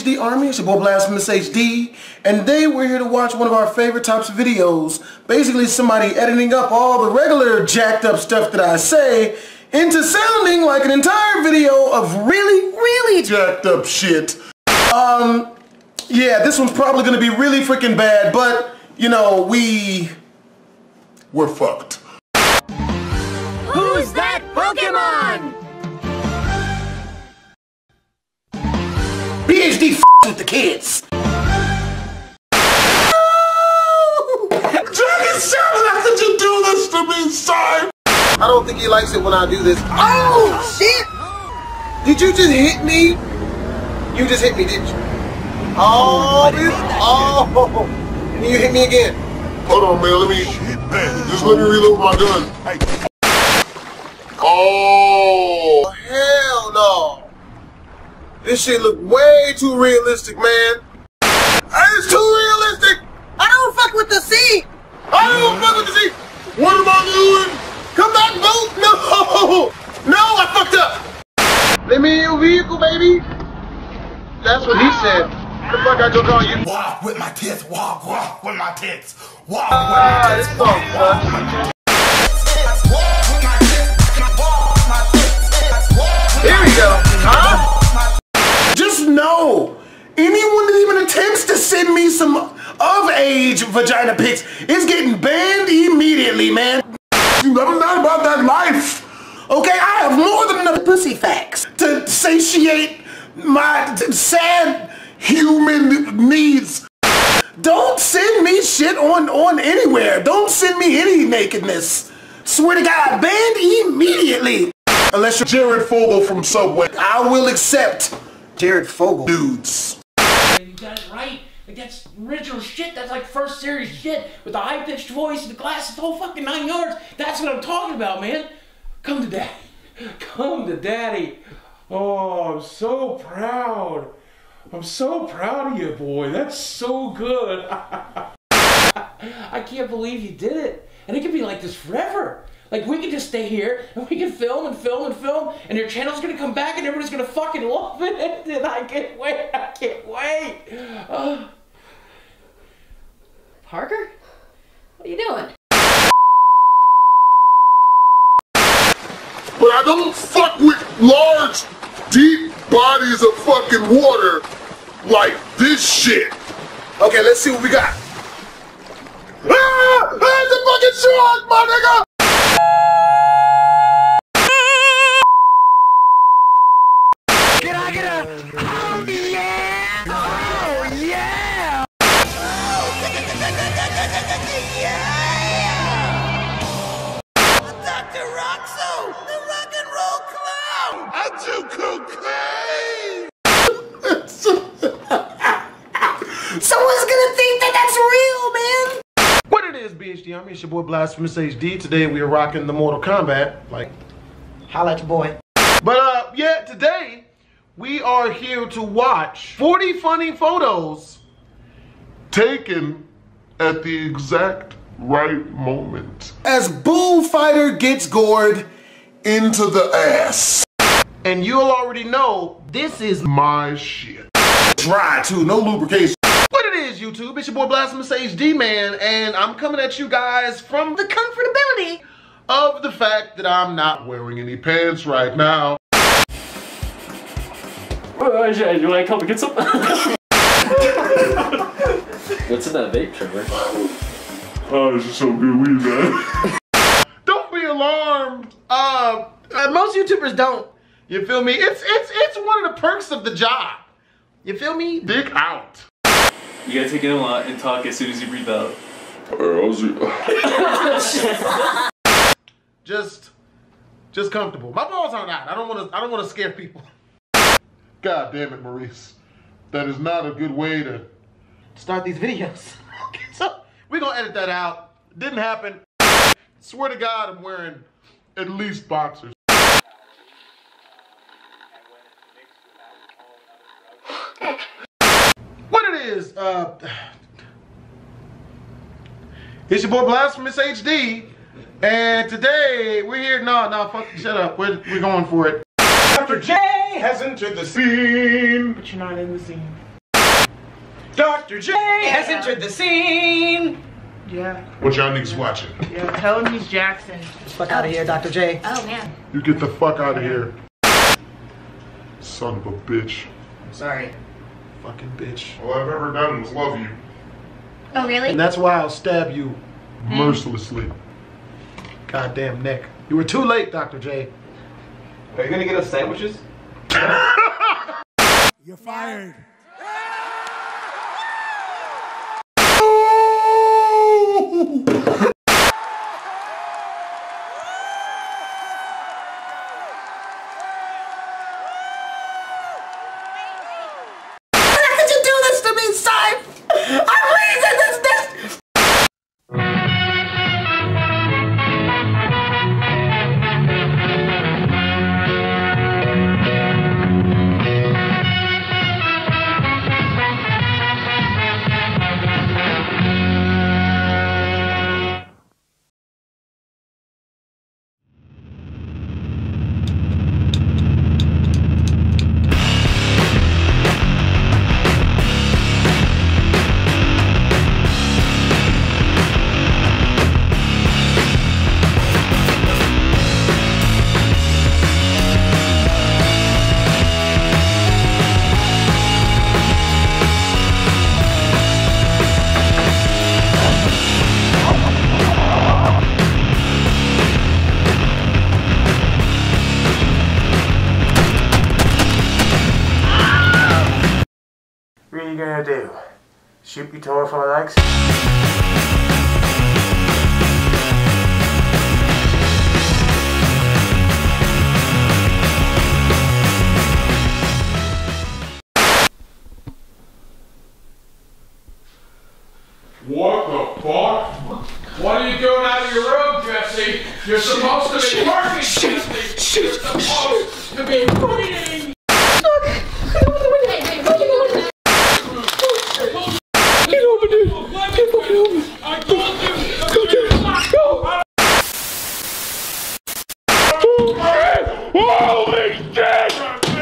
BHD Army? It's your boy Blasphemous HD, and today we're here to watch one of our favorite types of videos. Basically somebody editing up all the regular jacked up stuff that I say into sounding like an entire video of really jacked up shit. Yeah, this one's probably gonna be really freaking bad, but, you know, we're fucked. Who's that Pokemon? BHD with the kids. Dragon Shadow, how could you do this to me, son? I don't think he likes it when I do this. Oh, shit! Did you just hit me? You just hit me, didn't you? Oh, and you hit me again. Hold on, man, just let me reload my gun. Oh, hell no. This shit look way too realistic, man. It's too realistic. I don't fuck with the sea. I don't fuck with the sea. What am I doing? Come back, boat. No, I fucked up. Let me in your vehicle, baby. That's what he said. What the fuck I just call you? Walk with my tits, walk with my tits, walk with my tits, walk with my tits. Here we go. Huh? Just know, anyone that even attempts to send me some of-age vagina pics is getting banned immediately, man. I'm not about that life. Okay, I have more than enough pussy facts to satiate my sad human needs. Don't send me shit on anywhere. Don't send me any nakedness. Swear to God, banned immediately. Unless you're Jared Fogle from Subway. I will accept Jared Fogle. Dudes. You got it right. Like, that's original shit. That's like first series shit with the high-pitched voice and the glasses, the whole fucking 9 yards. That's what I'm talking about, man. Come to daddy. Come to daddy. Oh, I'm so proud. I'm so proud of you, boy. That's so good. I can't believe you did it. And it could be like this forever. Like, we could just stay here, and we can film and film and film, and your channel's gonna come back, and everybody's gonna fucking love it, and I can't wait, I can't wait. Parker? What are you doing? But I don't fuck with large, deep bodies of fucking water like this shit. Okay, let's see what we got. Ah! There's a fucking shark, my nigga! Oh yeah! Oh yeah! Yeah! Dr. Roxo, the rock and roll clown! I do cocaine! Someone's gonna think that that's real, man! What it is, BHD Army, it's your boy Blasphemous HD. Today we are rocking the Mortal Kombat. Like, holla at your boy. But yeah, today we are here to watch 40 funny photos Taken at the exact right moment. as Bullfighter gets gored. Into the ass. And you'll already know this is My shit. dry too, no lubrication. What it is, YouTube, it's your boy Blasphemous HD, man, and I'm coming at you guys from the comfortability of the fact that I'm not Wearing any pants right now. You want to come and get some? What's in that vape, Trevor? Oh, this is so good weed, man. Don't be alarmed. Most YouTubers don't. You feel me? It's one of the perks of the job. You feel me? Dick out. You gotta take in a lot and talk as soon as you breathe out. Just comfortable. My balls aren't out. I don't want to scare people. God damn it, Maurice. That is not a good way to Start these videos. Okay, so we're gonna edit that out. Didn't happen. Swear to God, I'm wearing at least boxers. what it is. It's your boy Blasphemous HD, and today we're here. No, fuck, shut up. We're going for it. Dr. J has entered the scene. But you're not in the scene. Dr. J has entered the scene. Yeah. What y'all niggas watching? Yeah, tell him he's Jackson. Fuck out of here, Dr. J. Oh, man. You get the fuck out of here. Son of a bitch. Sorry. Fucking bitch. All I've ever done was love you. Oh, really? And that's why I'll stab you. Mercilessly. Goddamn neck. You were too late, Dr. J. Are you gonna get us sandwiches? You're fired. What are you gonna do? Shoot me till for my legs? What the fuck? What are you doing out of your room, Jesse? You're supposed to be working, Jesse! You're supposed to be reading! Holy shit!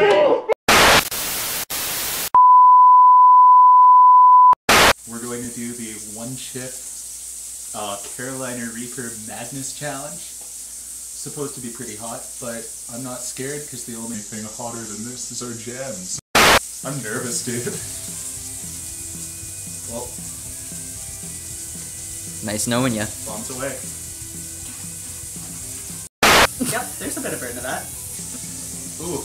We're going to do the one chip Carolina Reaper Madness Challenge. Supposed to be pretty hot, but I'm not scared because the only thing hotter than this is our jams. I'm nervous, dude. Well, Nice knowing ya. bombs away. Yep, there's a bit of burn to that. Ooh.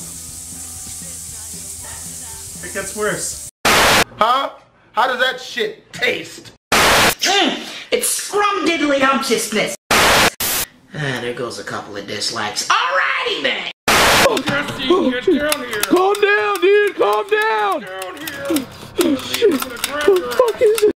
It gets worse. Huh? How does that shit taste? It's scrumdiddly-umptiousness. There goes a couple of dislikes. Alrighty then! Jesse, get down here! Calm down, dude. Calm down. Down here! Shit! What the fuck is it?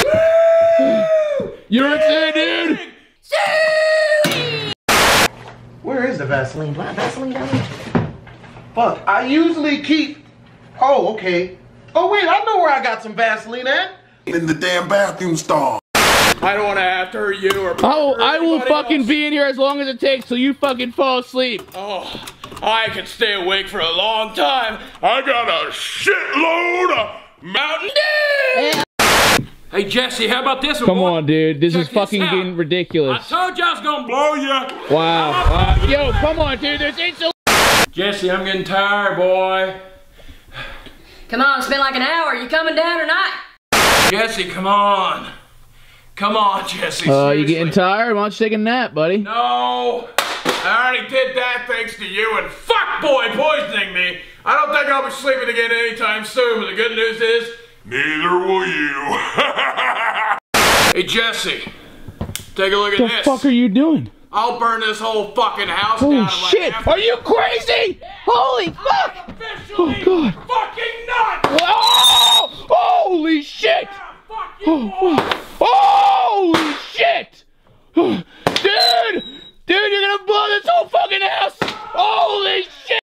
You're insane, dude. Where is the Vaseline? Vaseline down there? Fuck, I usually keep... Oh, okay. Oh, wait, I know where I got some Vaseline at. In the damn bathroom stall. I don't want to have to hurt you or Oh, I will anybody fucking else. be in here as long as it takes till you fucking fall asleep. Oh, I can stay awake for a long time. I got a shitload of Mountain Dew! Hey, Jesse, how about this one? Come boy? on, dude. This is Check this fucking out. getting I ridiculous. told you I was gonna blow you. Wow. Yo, come on, dude. There's insulin. Jesse, I'm getting tired, boy. Come on, it's been like an hour. You coming down or not? Jesse, come on. Come on, Jesse. You seriously. getting tired? Why don't you take a nap, buddy? No. I already did that thanks to you and fuck boy poisoning me. I don't think I'll be sleeping again anytime soon, but the good news is, neither will you. Hey, Jesse. Take a look at What this. the fuck are you doing? I'll burn this whole fucking house Oh down in like shit! half- Are you crazy? Holy fuck! Officially Oh, God. fucking nuts! Oh! Holy shit! Yeah, fuck you, boy. Holy shit! Dude! Dude, you're gonna blow this whole fucking house! Holy shit!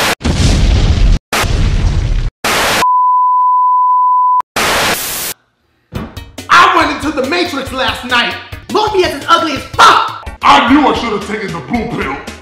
I went into the Matrix last night. Morpheus is ugly as fuck. I knew I should have taken the blue pill.